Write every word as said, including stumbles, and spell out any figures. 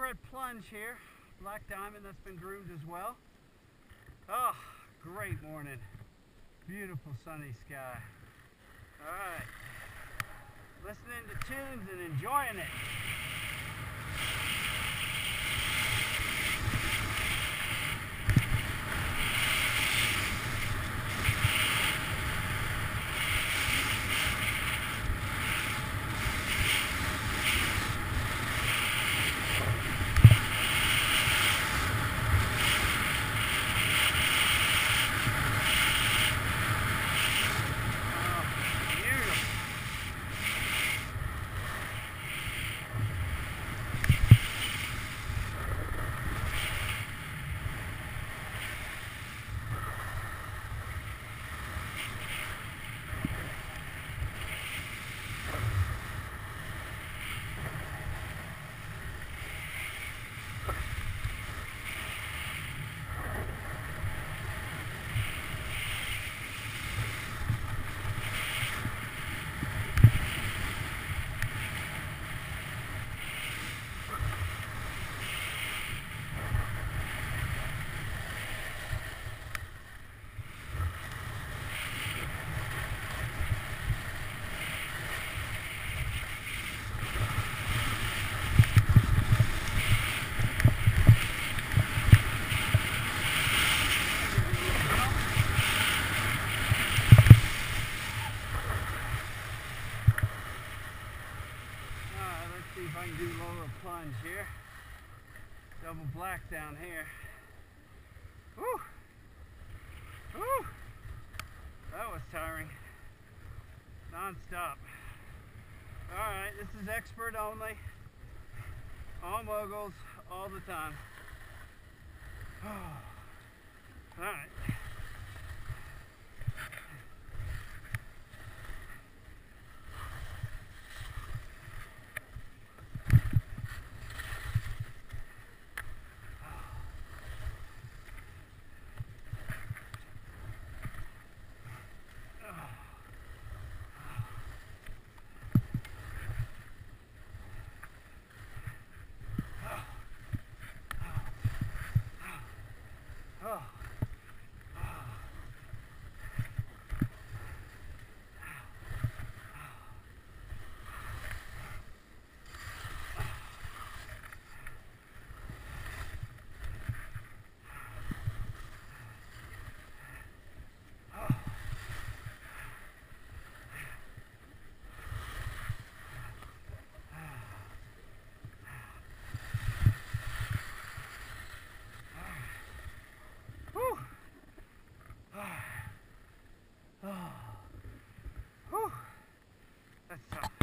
red plunge here. Black diamond that's been groomed as well. Oh, great morning. Beautiful sunny sky. Alright. Listening to tunes and enjoying it. See if I can do lower plunge here. Double black down here. Woo! Woo! That was tiring. Non-stop. Alright, this is expert only. All moguls, all the time. Alright. Oh. Whew. That's tough.